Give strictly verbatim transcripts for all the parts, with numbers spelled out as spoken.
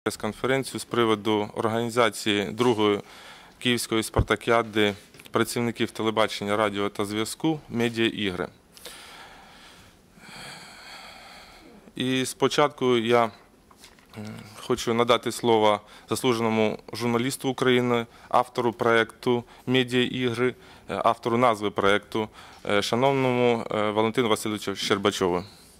Прес-конференцію з приводу організації другої Київської спартакіади працівників телебачення, радіо та зв'язку «Медіа-ігри». І спочатку я хочу надати слово заслуженому журналісту України, автору проєкту «Медіа-ігри», автору назви проєкту, шановному Валентину Васильовичу Щербачову.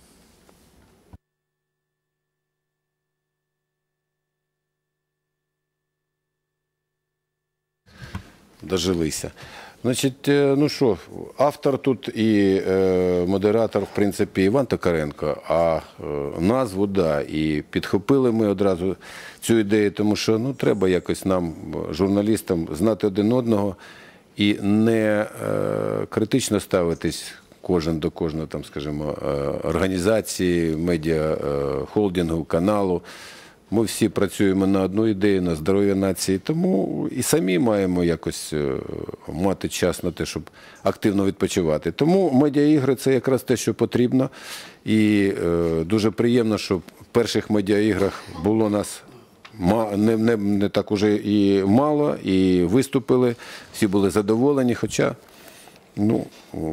Дожилися. Значить, ну що, автор тут і е, модератор, в принципі, Іван Токаренко, а е, назву, да, і підхопили ми одразу цю ідею, тому що, ну, треба якось нам, журналістам, знати один одного і не е, критично ставитись кожен до кожного, там, скажімо, е, організації, медіа, е, холдингу, каналу. Ми всі працюємо на одну ідею, на здоров'я нації, тому і самі маємо якось мати час на те, щоб активно відпочивати. Тому медіаігри – це якраз те, що потрібно. І е, дуже приємно, що в перших медіаіграх було нас не, не, не так уже і мало, і виступили, всі були задоволені, хоча ну,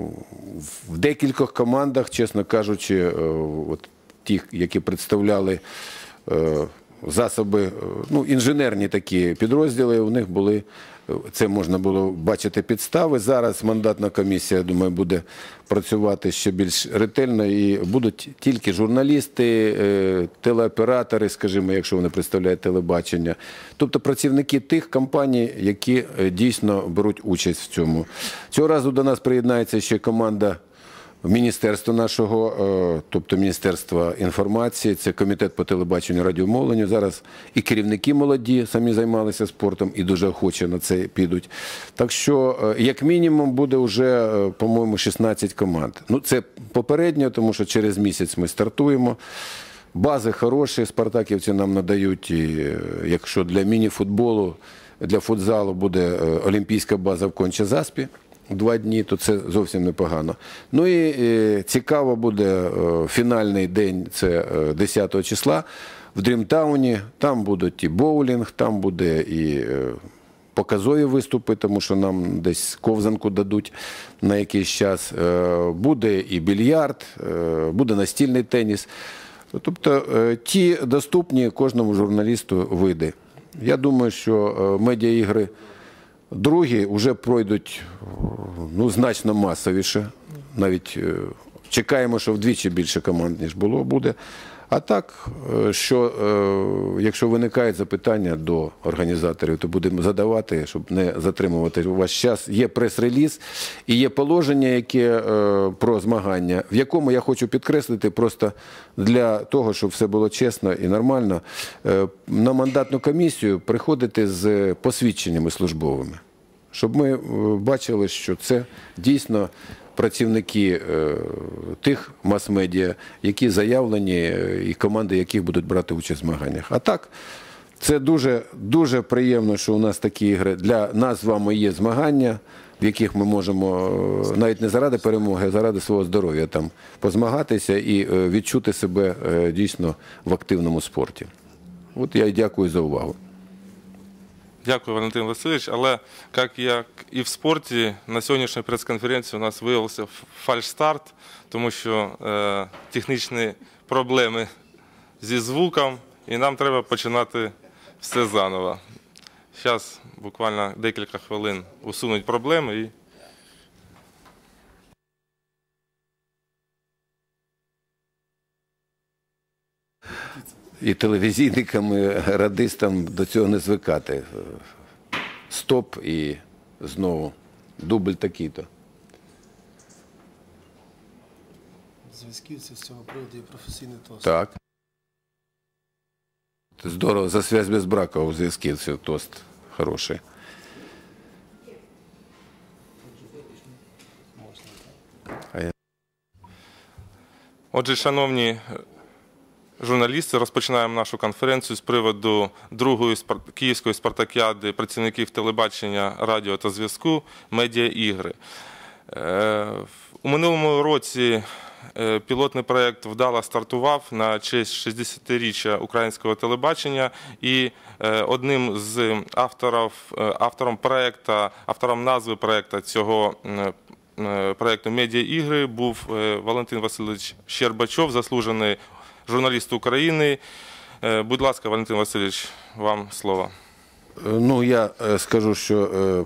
в декількох командах, чесно кажучи, от ті, які представляли е, засоби, ну, інженерні такі підрозділи, у них були, це можна було бачити підстави. Зараз мандатна комісія, я думаю, буде працювати ще більш ретельно і будуть тільки журналісти, телеоператори, скажімо, якщо вони представляють телебачення. Тобто працівники тих компаній, які дійсно беруть участь в цьому. Цього разу до нас приєднається ще команда Міністерство нашого, тобто Міністерство інформації, це Комітет по телебаченню і радіомовленню. Зараз і керівники молоді самі займалися спортом і дуже охоче на це підуть. Так що, як мінімум, буде вже, по-моєму, шістнадцять команд. Ну, це попередньо, тому що через місяць ми стартуємо. Бази хороші, спартаківці нам надають, і якщо для міні-футболу, для футзалу буде олімпійська база в Конча-Заспі. Два дні, то це зовсім непогано. Ну і е, цікаво буде е, фінальний день, це е, десятого числа в Дрімтауні. Там будуть і боулінг, там буде і е, показові виступи, тому що нам десь ковзанку дадуть на якийсь час. Е, буде і більярд, е, буде настільний теніс. Тобто е, ті доступні кожному журналісту види. Я думаю, що е, медіаігри другі вже пройдуть, ну, значно масовіше. Навіть чекаємо, що вдвічі більше команд, ніж було, буде. А так, що якщо виникають запитання до організаторів, то будемо задавати, щоб не затримувати ваш час. Є прес-реліз і є положення, яке про змагання, в якому я хочу підкреслити просто для того, щоб все було чесно і нормально, на мандатну комісію приходити з посвідченнями службовими. Щоб ми бачили, що це дійсно працівники тих мас-медіа, які заявлені і команди яких будуть брати участь в змаганнях. А так, це дуже, дуже приємно, що у нас такі ігри. Для нас з вами є змагання, в яких ми можемо навіть не заради перемоги, а заради свого здоров'я там позмагатися і відчути себе дійсно в активному спорті. От я і дякую за увагу. Дякую, Валентин Васильович. Але, як, як і в спорті, на сьогоднішній прес-конференції у нас виявився фальш-старт, тому що е, технічні проблеми зі звуком, і нам треба починати все заново. Зараз буквально декілька хвилин усунуть проблеми і... І телевізійникам, і радистам до цього не звикати. Стоп і знову дубль такий-то. Зв'язківці з цього приводу є професійний тост. Так. Здорово, за связь без брака у зв'язківців тост хороший. Отже, шановні журналісти, розпочинаємо нашу конференцію з приводу другої Київської спартакіади працівників телебачення, радіо та зв'язку «Медіа-ігри». У минулому році е, пілотний проєкт вдало стартував на честь шістдесятиріччя українського телебачення, і е, одним з авторів, е, автором проєкту, автором назви проєкту цього е, е, проєкту «Медіаігри» був е, Валентин Васильович Щербачов, заслужений журналіст України. Е, будь ласка, Валентин Васильович, вам слово. Ну, я е, скажу, що е,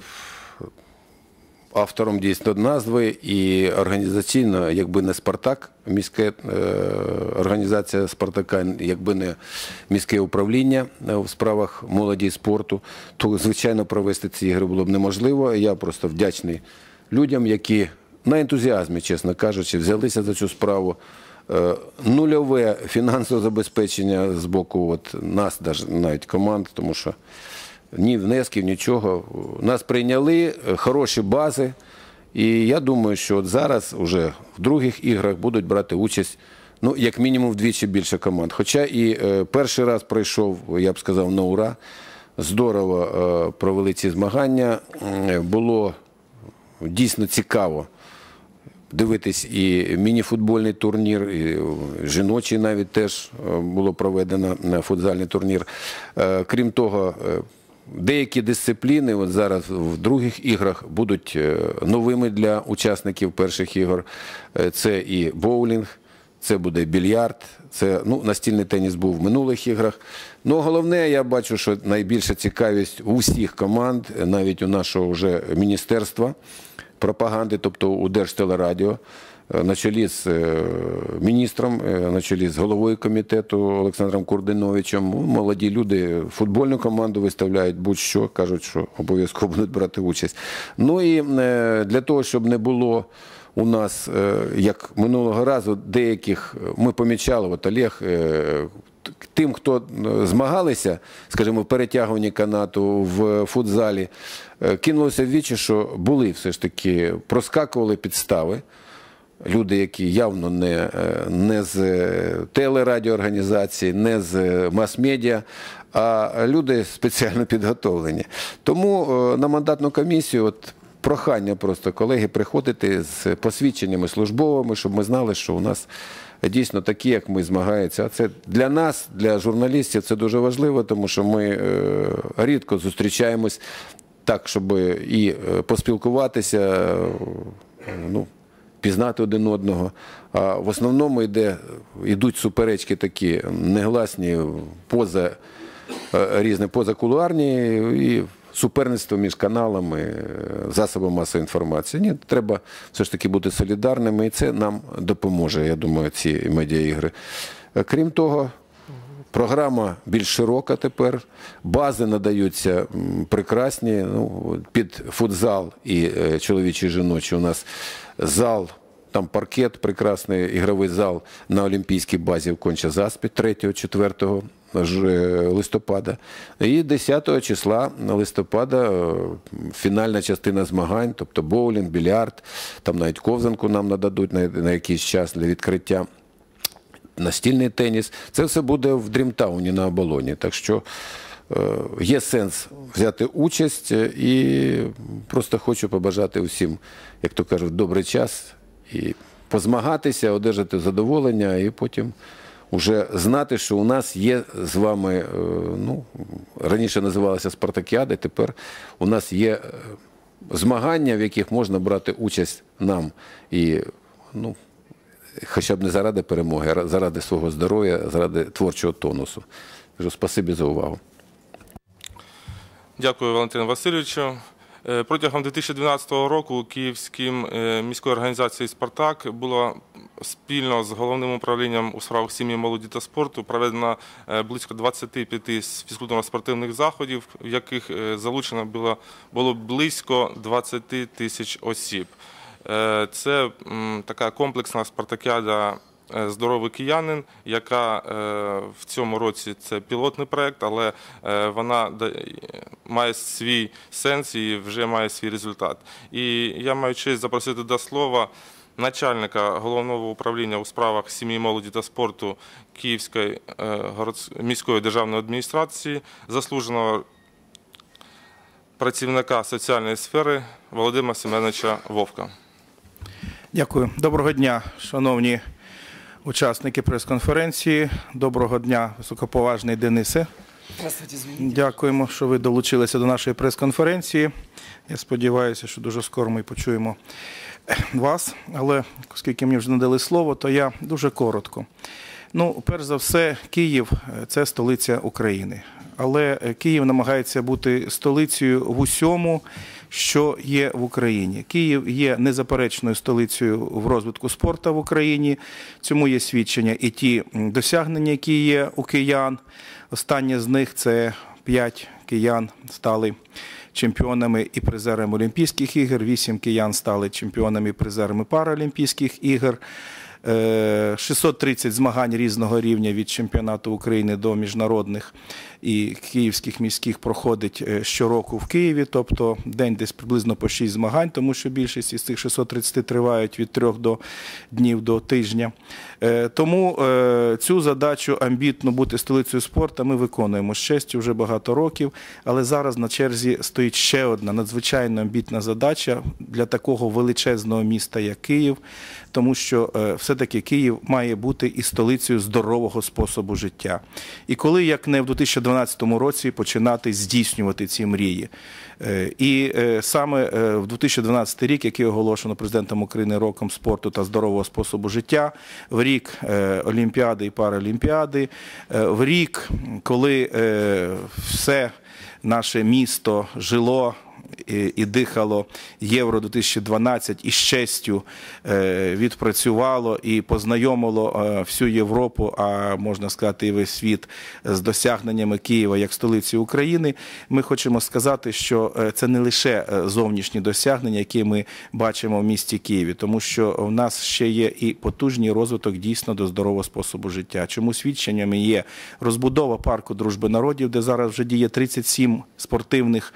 автором дійсно назви і організаційно, якби не «Спартак», міська організація «Спартака», якби не міське управління у справах молоді і спорту, то, звичайно, провести ці ігри було б неможливо. Я просто вдячний людям, які на ентузіазмі, чесно кажучи, взялися за цю справу. Нульове фінансове забезпечення з боку от нас, навіть команд, тому що ні внесків, нічого. Нас прийняли, хороші бази. І я думаю, що от зараз вже в других іграх будуть брати участь, ну, як мінімум, вдвічі більше команд. Хоча і е, перший раз пройшов, я б сказав, на ура. Здорово е, провели ці змагання. Е, було дійсно цікаво дивитись і міні-футбольний турнір, і жіночий навіть теж було проведено футзальний турнір. Е, крім того, е, деякі дисципліни от зараз в других іграх будуть новими для учасників перших ігор. Це і боулінг, це буде більярд, це, ну, настільний теніс був в минулих іграх. Ну, головне, я бачу, що найбільша цікавість у всіх команд, навіть у нашого вже міністерства пропаганди, тобто у Держтелерадіо, на чолі з міністром, на чолі з головою комітету Олександром Курдиновичем. Молоді люди футбольну команду виставляють будь-що, кажуть, що обов'язково будуть брати участь. Ну і для того, щоб не було у нас, як минулого разу, деяких, ми помічали, от Олег, тим, хто змагалися, скажімо, в перетягуванні канату, в футзалі, кинулося в вічі, що були все ж таки, проскакували підстави. Люди, які явно не, не з телерадіоорганізації, не з мас-медіа, а люди спеціально підготовлені. Тому на мандатну комісію от прохання просто, колеги, приходити з посвідченнями службовими, щоб ми знали, що у нас дійсно такі, як ми, змагаються. А це для нас, для журналістів, це дуже важливо, тому що ми рідко зустрічаємось так, щоб і поспілкуватися, ну, пізнати один одного. А в основному йде, йдуть суперечки такі негласні, поза, різні позакулуарні, і суперництво між каналами, засобами масової інформації. Ні, треба все ж таки бути солідарними, і це нам допоможе, я думаю, ці медіаігри. Крім того, програма більш широка тепер, бази надаються прекрасні, ну, під футзал і чоловічий, і жіночий у нас зал, там паркет, прекрасний ігровий зал на Олімпійській базі в Конча-Заспі третього-четвертого листопада. І десятого числа листопада фінальна частина змагань, тобто боулінг, більярд, там навіть ковзанку нам нададуть на, на якийсь час для відкриття. Настільний теніс. Це все буде в Дрімтауні на Оболоні. Так що е, є сенс взяти участь, і просто хочу побажати усім, як то кажуть, добрий час і позмагатися, одержати задоволення, і потім вже знати, що у нас є з вами, е, ну, раніше називалося Спартакіади, тепер у нас є змагання, в яких можна брати участь нам. І, ну, хоча б не заради перемоги, а заради свого здоров'я, заради творчого тонусу. Кажу, спасибі за увагу. Дякую, Валентину Васильовичу. Протягом дві тисячі дванадцятого року Київським міською організацією «Спартак» було спільно з головним управлінням у справах сім'ї, молоді та спорту проведено близько двадцяти п'яти фізкультурно-спортивних заходів, в яких залучено було, було близько двадцяти тисяч осіб. Це така комплексна спартакіада «Здоровий киянин», яка в цьому році це пілотний проєкт, але вона має свій сенс і вже має свій результат. І я маю честь запросити до слова начальника головного управління у справах сім'ї, молоді та спорту Київської міської державної адміністрації, заслуженого працівника соціальної сфери Володимира Семеновича Вовка. Дякую. Доброго дня, шановні учасники прес-конференції. Доброго дня, високоповажний Денисе. Дякуємо, що ви долучилися до нашої прес-конференції. Я сподіваюся, що дуже скоро ми почуємо вас. Але оскільки мені вже надали слово, то я дуже коротко. Ну, перш за все, Київ – це столиця України. Але Київ намагається бути столицею в усьому, що є в Україні. Київ є незаперечною столицею в розвитку спорту в Україні. Цьому є свідчення і ті досягнення, які є у киян. Останнє з них – це п'ять киян стали чемпіонами і призерами Олімпійських ігор, вісім киян стали чемпіонами і призерами Паралімпійських ігор. шістсот тридцять змагань різного рівня від чемпіонату України до міжнародних і київських міських проходить щороку в Києві, тобто день десь приблизно по шість змагань, тому що більшість із цих шістсот тридцять тривають від трьох до днів до тижня. Тому цю задачу амбітно бути столицею спорту ми виконуємо з честю вже багато років, але зараз на черзі стоїть ще одна надзвичайно амбітна задача для такого величезного міста, як Київ, тому що все-таки Київ має бути і столицею здорового способу життя. І коли, як не в дві тисячі дванадцятому році, починати здійснювати ці мрії. І саме в дві тисячі дванадцятий рік, який оголошено президентом України роком спорту та здорового способу життя, в рік Олімпіади і Паралімпіади, в рік, коли все наше місто жило і дихало Євро дві тисячі дванадцять і з честю відпрацювало і познайомило всю Європу, а можна сказати і весь світ, з досягненнями Києва як столиці України, ми хочемо сказати, що це не лише зовнішні досягнення, які ми бачимо в місті Києві, тому що в нас ще є і потужний розвиток дійсно до здорового способу життя. Чому свідченнями є розбудова парку Дружби народів, де зараз вже діє тридцять сім спортивних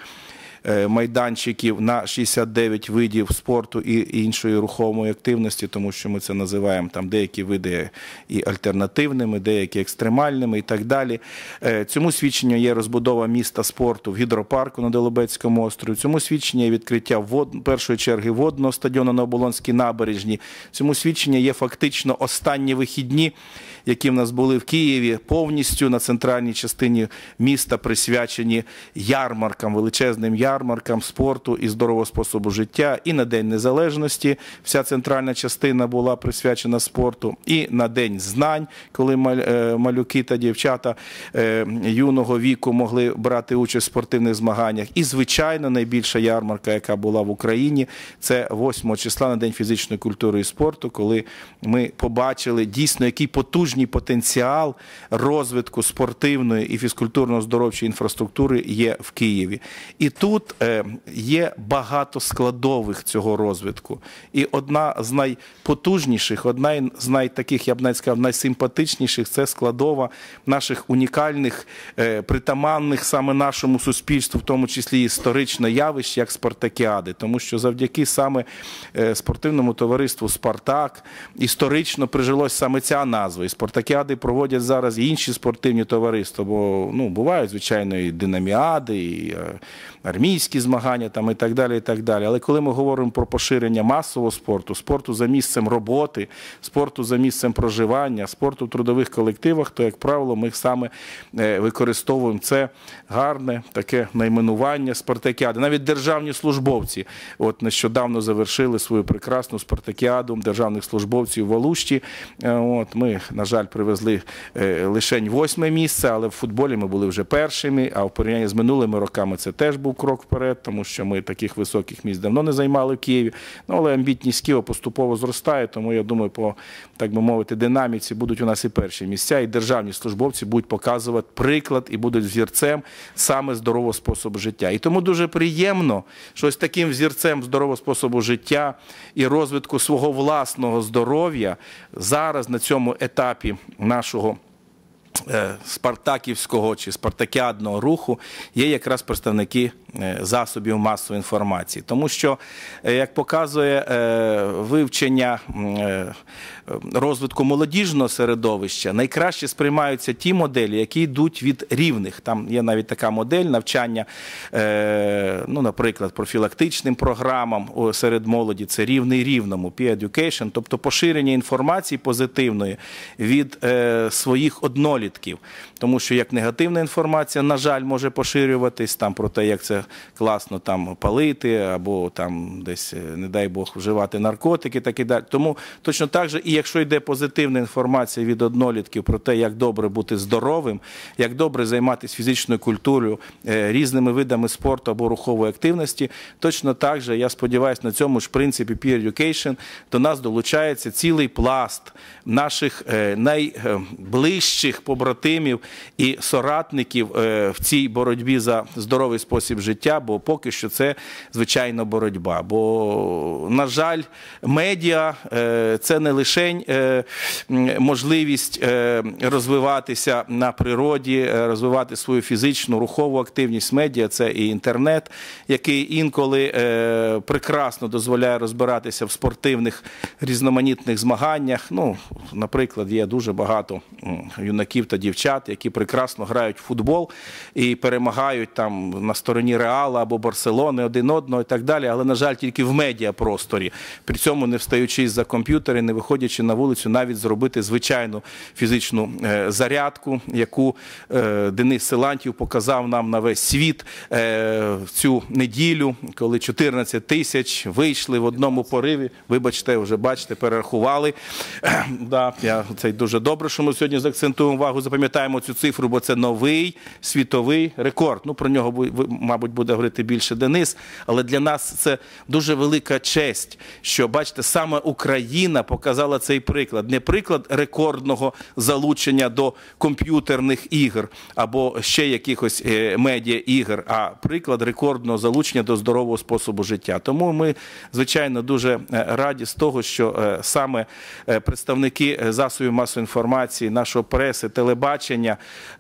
майданчиків на шістдесят дев'ять видів спорту і іншої рухомої активності, тому що ми це називаємо там деякі види і альтернативними, деякі екстремальними і так далі. Цьому свідченню є розбудова міста спорту в гідропарку на Долобецькому острові. Цьому свідченню є відкриття вод... першої черги водного стадіону на Оболонській набережні. Цьому свідченню є фактично останні вихідні, які в нас були в Києві, повністю на центральній частині міста присвячені ярмаркам, величезним ярмаркам спорту і здорового способу життя. І на День Незалежності вся центральна частина була присвячена спорту, і на День знань, коли малюки та дівчата юного віку могли брати участь в спортивних змаганнях. І, звичайно, найбільша ярмарка, яка була в Україні, це восьмого числа на День фізичної культури і спорту, коли ми побачили дійсно, який потужний потенціал розвитку спортивної і фізкультурно-здоровчої інфраструктури є в Києві. І тут є багато складових цього розвитку. І одна з найпотужніших, одна з найтаких, я б навіть сказав, найсимпатичніших – це складова наших унікальних, притаманних саме нашому суспільству, в тому числі історично явищ, як спартакіади. Тому що завдяки саме спортивному товариству «Спартак» історично прижилась саме ця назва. Спартакіади проводять зараз і інші спортивні товариства, бо ну, бувають, звичайно, і динаміади, і армійські змагання там, і так далі, і так далі. Але коли ми говоримо про поширення масового спорту, спорту за місцем роботи, спорту за місцем проживання, спорту в трудових колективах, то, як правило, ми саме використовуємо це гарне таке найменування спартакіади. Навіть державні службовці от нещодавно завершили свою прекрасну спартакіаду державних службовців в Алушті. От, ми, на жаль, привезли лише восьме місце, але в футболі ми були вже першими, а в порівнянні з минулими роками це теж був крок вперед, тому що ми таких високих місць давно не займали в Києві. Ну, але амбітність Києва поступово зростає, тому я думаю, по, так би мовити, динаміці будуть у нас і перші місця, і державні службовці будуть показувати приклад і будуть взірцем саме здорового способу життя. І тому дуже приємно, що ось таким взірцем здорового способу життя і розвитку свого власного здоров'я зараз на цьому етапі нашого спартаківського чи спартакіадного руху є якраз представники засобів масової інформації. Тому що, як показує вивчення розвитку молодіжного середовища, найкраще сприймаються ті моделі, які йдуть від рівних. Там є навіть така модель навчання, ну, наприклад, профілактичним програмам серед молоді, це рівний рівному, peer education, тобто поширення інформації позитивної від своїх однолітків. Тому що як негативна інформація, на жаль, може поширюватись там про те, як це класно там палити, або там десь, не дай Бог, вживати наркотики, так і далі. Тому точно так же, і якщо йде позитивна інформація від однолітків про те, як добре бути здоровим, як добре займатися фізичною культурою, різними видами спорту або рухової активності, точно так же, я сподіваюся, на цьому ж принципі peer education до нас долучається цілий пласт наших найближчих побратимів і соратників в цій боротьбі за здоровий спосіб життя, бо поки що це, звичайно, боротьба. Бо, на жаль, медіа – це не лише можливість розвиватися на природі, розвивати свою фізичну, рухову активність. Медіа – це і інтернет, який інколи прекрасно дозволяє розбиратися в спортивних різноманітних змаганнях. Ну, наприклад, є дуже багато юнаків та дівчат, які прекрасно грають в футбол і перемагають там на стороні Реала або Барселони один одного і так далі, але, на жаль, тільки в медіапросторі. При цьому не встаючи за комп'ютери, не виходячи на вулицю, навіть зробити звичайну фізичну зарядку, яку Денис Силантьєв показав нам на весь світ в цю неділю, коли чотирнадцять тисяч вийшли в одному пориві. Вибачте, вже бачите, перерахували. Да, я, це дуже добре, що ми сьогодні заакцентуємо увагу, запам'ятаємо цю цифру, бо це новий світовий рекорд. Ну, про нього, мабуть, буде говорити більше Денис, але для нас це дуже велика честь, що, бачите, саме Україна показала цей приклад. Не приклад рекордного залучення до комп'ютерних ігор або ще якихось медіа-ігор, а приклад рекордного залучення до здорового способу життя. Тому ми, звичайно, дуже раді з того, що саме представники засобів масової інформації, нашої преси, телебачення,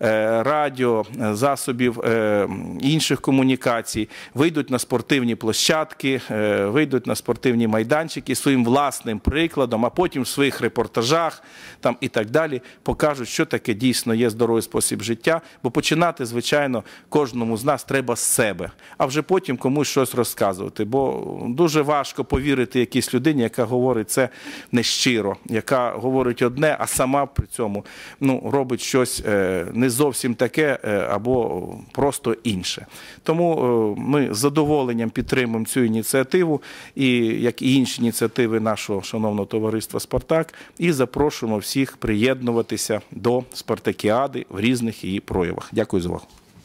радіо, засобів інших комунікацій вийдуть на спортивні площадки, вийдуть на спортивні майданчики своїм власним прикладом, а потім в своїх репортажах там, і так далі покажуть, що таке дійсно є здоровий спосіб життя, бо починати, звичайно, кожному з нас треба з себе, а вже потім комусь щось розказувати, бо дуже важко повірити якійсь людині, яка говорить це нещиро, яка говорить одне, а сама при цьому ну, робить щось не зовсім таке або просто інше. Тому ми з задоволенням підтримуємо цю ініціативу, і як і інші ініціативи нашого шановного товариства «Спартак», і запрошуємо всіх приєднуватися до спартакіади в різних її проявах. Дякую за увагу.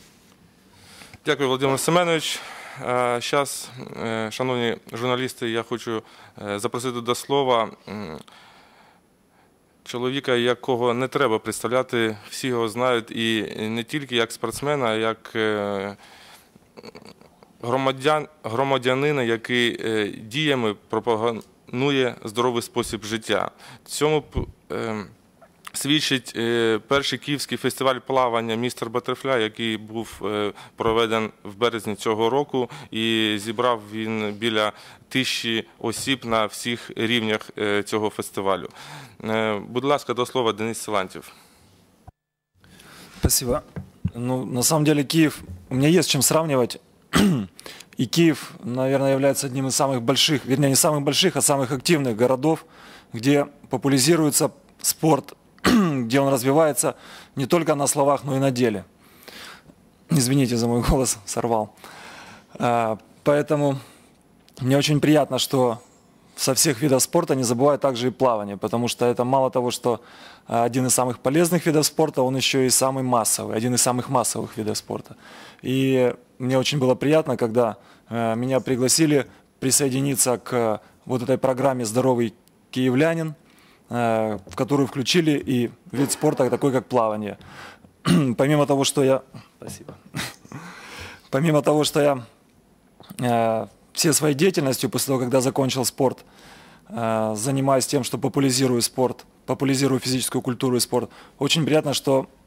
Дякую, Володимир Семенович. Зараз, шановні журналісти, я хочу запросити до слова чоловіка, якого не треба представляти, всі його знають, і не тільки як спортсмена, а як громадян, громадянина, який діями пропагує здоровий спосіб життя. Цьому свідчить перший київський фестиваль плавання «Містер Баттерфляй», який був проведений в березні цього року, і зібрав він біля тисячі осіб на всіх рівнях цього фестивалю. Будь ласка, до слова Денис Силантьєв. Спасибо. Ну, на самом деле Киев, у меня есть с чем сравнивать. И Киев, наверное, является одним из самых больших, вернее, не самых больших, а самых активных городов, где популяризируется спорт, где он развивается не только на словах, но и на деле. Извините за мой голос, сорвал. Поэтому мне очень приятно, что со всех видов спорта не забывают также и плавание, потому что это мало того, что один из самых полезных видов спорта, он еще и самый массовый, один из самых массовых видов спорта. И мне очень было приятно, когда меня пригласили присоединиться к вот этой программе «Здоровый киевлянин», в которую включили и вид спорта такой, как плавание. Помимо того, что я... Спасибо. Помимо того, что я э, всей своей деятельностью, после того, когда закончил спорт, э, занимаюсь тем, что популяризирую спорт, популяризирую физическую культуру и спорт, очень приятно, что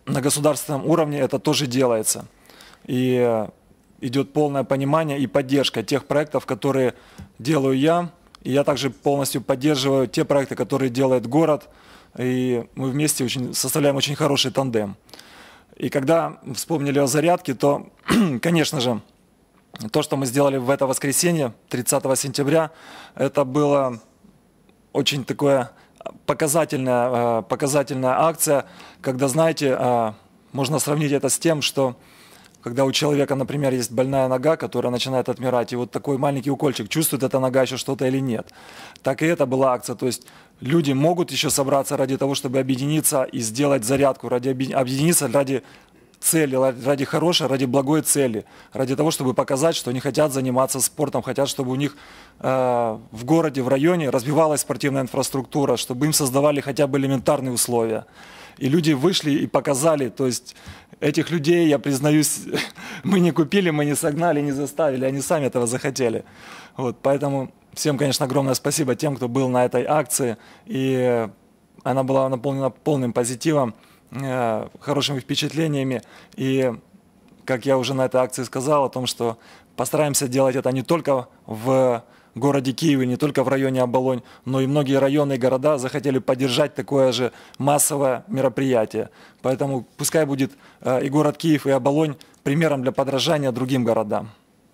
на государственном уровне это тоже делается. И идет полное понимание и поддержка тех проектов, которые делаю я. И я также полностью поддерживаю те проекты, которые делает город. И мы вместе очень, составляем очень хороший тандем. И когда вспомнили о зарядке, то, конечно же, то, что мы сделали в это воскресенье, тридцатого сентября, это было очень такое показательная, показательная акция, когда, знаете, можно сравнить это с тем, что когда у человека, например, есть больная нога, которая начинает отмирать, и вот такой маленький укольчик, чувствует эта нога еще что-то или нет. Так и это была акция. То есть люди могут еще собраться ради того, чтобы объединиться и сделать зарядку, ради объединиться ради цели, ради хорошей, ради благой цели, ради того, чтобы показать, что они хотят заниматься спортом, хотят, чтобы у них э, в городе, в районе развивалась спортивная инфраструктура, чтобы им создавали хотя бы элементарные условия. И люди вышли и показали, то есть этих людей, я признаюсь, мы не купили, мы не согнали, не заставили, они сами этого захотели. Вот, поэтому всем, конечно, огромное спасибо тем, кто был на этой акции, и она была наполнена полным позитивом, э, хорошими впечатлениями, и, как я уже на этой акции сказал, о том, что постараемся делать это не только в городе Киеве, не только в районе Оболонь, но и многие районы и города захотели поддержать такое же массовое мероприятие. Поэтому пускай будет э, и город Киев, и Оболонь примером для подражания другим городам.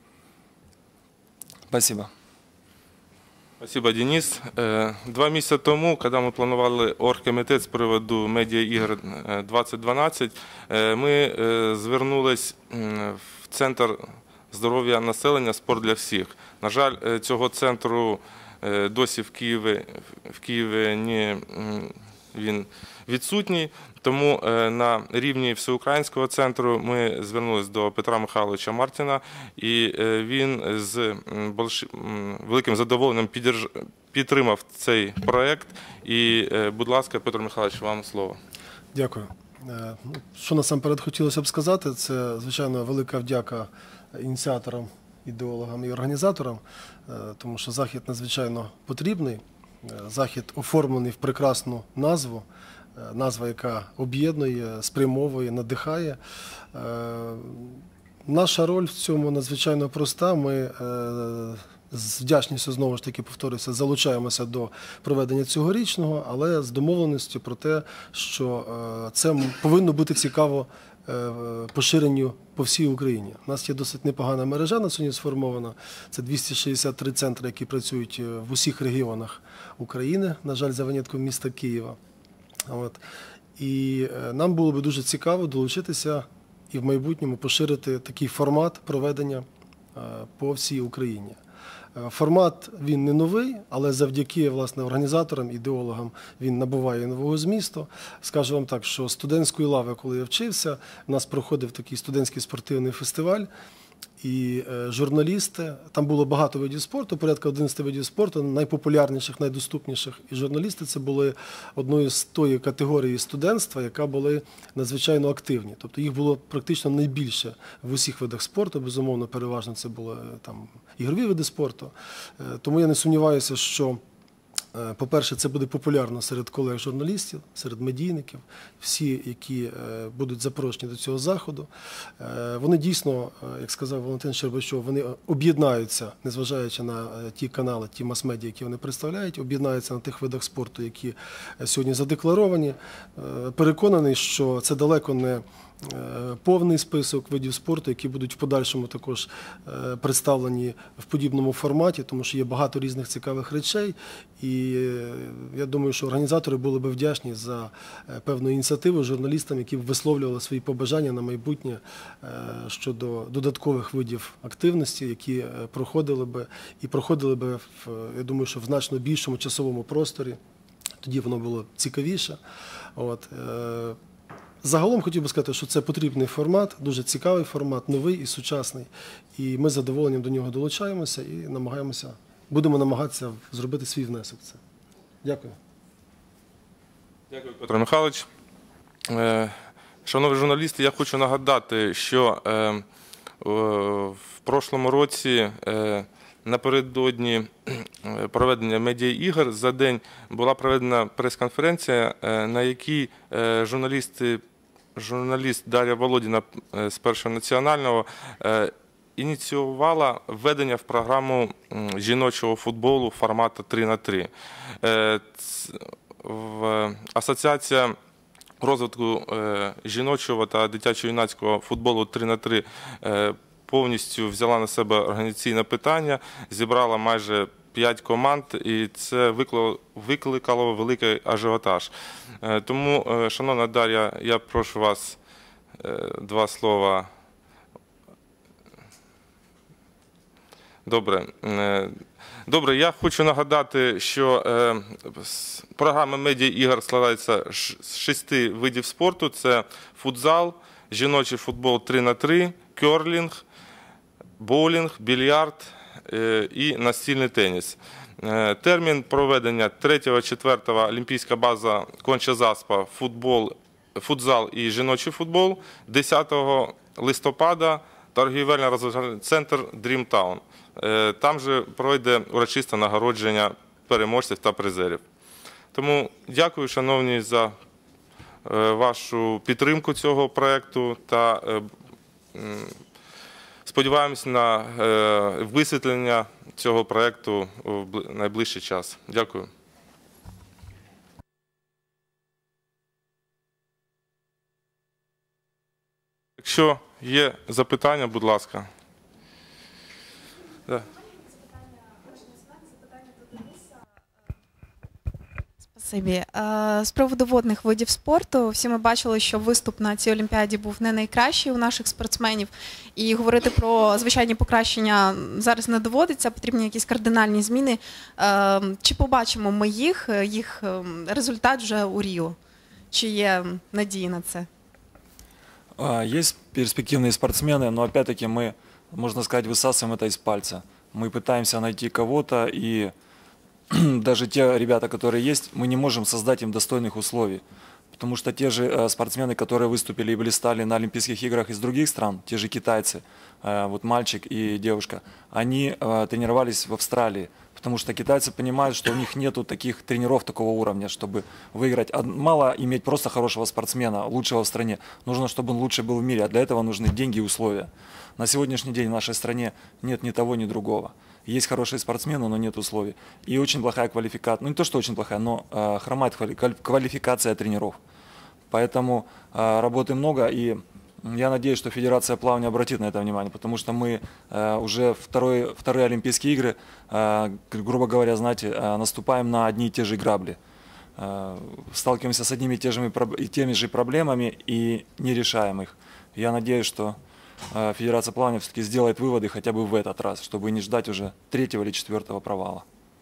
Спасибо. Спасибо, Денис. Е, Два місяці тому, коли ми планували оргкомітет з приводу медіаігр двадцять дванадцять, е, ми е, звернулись в Центр здоров'я населення «Спорт для всіх». На жаль, цього центру досі в Києві, в Києві не, він відсутній, тому на рівні всеукраїнського центру ми звернулися до Петра Михайловича Мартіна, і він з великим задоволенням підтримав цей проєкт. І, будь ласка, Петро Михайлович, вам слово. Дякую. Що насамперед хотілося б сказати, це, звичайно, велика вдяка ініціаторам, ідеологам і організаторам, тому що захід надзвичайно потрібний. Захід оформлений в прекрасну назву, назва, яка об'єднує, спрямовує, надихає. Наша роль в цьому надзвичайно проста. Ми з вдячністю, знову ж таки, повторюся, залучаємося до проведення цьогорічного, але з домовленістю про те, що це повинно бути цікаво поширенню по всій Україні. У нас є досить непогана мережа на сьогодні сформована. Це двісті шістдесят три центри, які працюють в усіх регіонах України, на жаль, за винятком міста Києва. От. І нам було б дуже цікаво долучитися і в майбутньому поширити такий формат проведення по всій Україні. Формат, він не новий, але завдяки, власне, організаторам, ідеологам він набуває нового змісту. Скажу вам так, що студентської лави, коли я вчився, у нас проходив такий студентський спортивний фестиваль, і журналісти, там було багато видів спорту, порядка одинадцяти видів спорту, найпопулярніших, найдоступніших. І журналісти це були одною з тої категорії студентства, яка були надзвичайно активні. Тобто їх було практично найбільше в усіх видах спорту, безумовно, переважно це були там ігрові види спорту. Тому я не сумніваюся, що, по-перше, це буде популярно серед колег-журналістів, серед медійників, всі, які будуть запрошені до цього заходу. Вони дійсно, як сказав Валентин Щербачов, вони об'єднаються, незважаючи на ті канали, ті мас-медіа, які вони представляють, об'єднаються на тих видах спорту, які сьогодні задекларовані. Переконаний, що це далеко не повний список видів спорту, які будуть в подальшому також представлені в подібному форматі, тому що є багато різних цікавих речей. І я думаю, що організатори були б вдячні за певну ініціативу журналістам, які б висловлювали свої побажання на майбутнє щодо додаткових видів активності, які проходили б і проходили б, я думаю, що в значно більшому часовому просторі. Тоді воно було цікавіше. От. Загалом хотів би сказати, що це потрібний формат, дуже цікавий формат, новий і сучасний. І ми з задоволенням до нього долучаємося і намагаємося, будемо намагатися зробити свій внесок в це. Дякую. Дякую, Петро Михайлович. Шановні журналісти, я хочу нагадати, що в прошлому році напередодні проведення медіаігр за день була проведена прес-конференція, на якій журналісти журналіст Дар'я Володіна е, з Першого національного е, ініціювала введення в програму м, жіночого футболу формату три на три. Е, ц- в Асоціація розвитку е, жіночого та дитячо-юнацького футболу три на три е, повністю взяла на себе організаційне питання, зібрала майже п'ять команд, і це викликало, викликало великий ажіотаж. Е, Тому, е, шановна Дар'я, я прошу вас е, два слова. Добре. Е, Добре, я хочу нагадати, що е, с- програма медіа-ігор складається ш- з шести видів спорту. Це футзал, жіночий футбол три на три, керлінг, боулінг, більярд е, і настільний теніс. Е, Термін проведення третього-четвертого Олімпійська база Конча-Заспа, футбол, футзал і жіночий футбол, десятого листопада торгівельно-розважальний центр Дрімтаун. Е, Там же пройде урочисте нагородження переможців та призерів. Тому дякую, шановні, за е, вашу підтримку цього проєкту та е, м, сподіваємось на е, висвітлення цього проєкту в бли- найближчий час. Дякую. Якщо є запитання, будь ласка. Да. Спасибі. Е, З приводу водних видів спорту, всі ми бачили, що виступ на цій Олімпіаді був не найкращий у наших спортсменів. І говорити про звичайні покращення зараз не доводиться, потрібні якісь кардинальні зміни. Е, Чи побачимо ми їх, їх е, результат вже у Ріо? Чи є надії на це? А, Есть перспективные спортсмены, но опять-таки мы, можно сказать, высасываем это из пальца. Мы пытаемся найти кого-то, и даже те ребята, которые есть, мы не можем создать им достойных условий. Потому что те же э, спортсмены, которые выступили и блистали на Олимпийских играх из других стран, те же китайцы, э, вот мальчик и девушка, они э, тренировались в Австралии. Потому что китайцы понимают, что у них нету таких тренеров такого уровня, чтобы выиграть. А мало иметь просто хорошего спортсмена, лучшего в стране. Нужно, чтобы он лучше был в мире, а для этого нужны деньги и условия. На сегодняшний день в нашей стране нет ни того, ни другого. Есть хорошие спортсмены, но нет условий. И очень плохая квалификация. Ну не то, что очень плохая, но э, хромает квали- квалификация тренеров. Поэтому э, работы много, и я надеюсь, что Федерация плавания обратит на это внимание, потому что мы э, уже второй, вторые Олимпийские игры, э, грубо говоря, знаете, э, наступаем на одни и те же грабли. Э, сталкиваемся с одними и, те же, и теми же проблемами и не решаем их. Я надеюсь, что э, Федерация плавания все-таки сделает выводы хотя бы в этот раз, чтобы не ждать уже третьего или четвертого провала.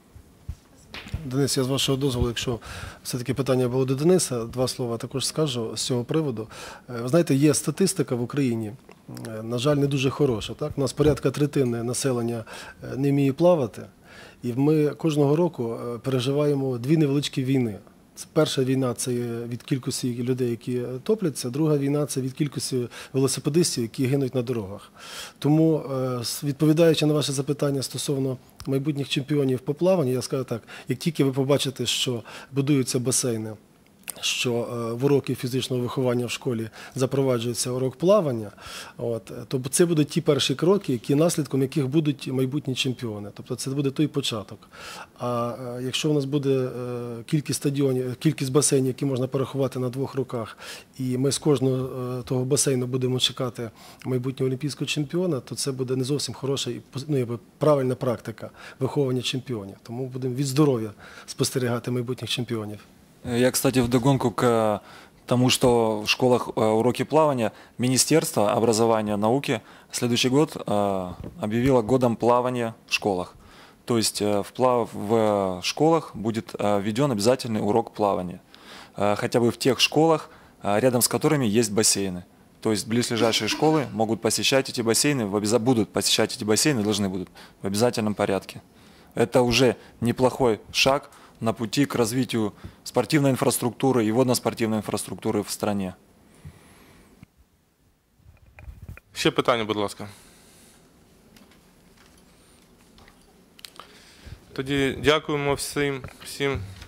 Денис, я з вашого дозволу, якщо все-таки питання було до Дениса, два слова також скажу з цього приводу. Е, Ви знаєте, є статистика в Україні, е, на жаль, не дуже хороша. Так? У нас порядка третини населення е, не вміє плавати, і ми кожного року е, переживаємо дві невеличкі війни. Це перша війна – це від кількості людей, які топляться, друга війна – це від кількості велосипедистів, які гинуть на дорогах. Тому, е, відповідаючи на ваше запитання стосовно майбутніх чемпіонів по плаванню, я скажу так, як тільки ви побачите, що будуються басейни, що е, в уроки фізичного виховання в школі запроваджується урок плавання, от, то це будуть ті перші кроки, які, наслідком яких будуть майбутні чемпіони. Тобто це буде той початок. А е, якщо у нас буде е, кількість стадіонів, кількість басейнів, які можна порахувати на двох руках, і ми з кожного е, того басейну будемо чекати майбутнього олімпійського чемпіона, то це буде не зовсім хороша і ну, якби, правильна практика виховування чемпіонів. Тому будемо від здоров'я спостерігати майбутніх чемпіонів. Я, кстати, вдогонку к тому, что в школах э, уроки плавания, Министерство образования и науки следующий год э, объявило годом плавания в школах. То есть э, в, плав... в школах будет э, введен обязательный урок плавания. Э, хотя бы в тех школах, э, рядом с которыми есть бассейны. То есть близлежащие школы могут посещать эти бассейны, в обяз... будут посещать эти бассейны, должны будут в обязательном порядке. Это уже неплохой шаг на пути к развитию спортивной инфраструктуры и водно-спортивной инфраструктуры в стране. Ще питання, будь ласка. Тоді дякуємо всім, всім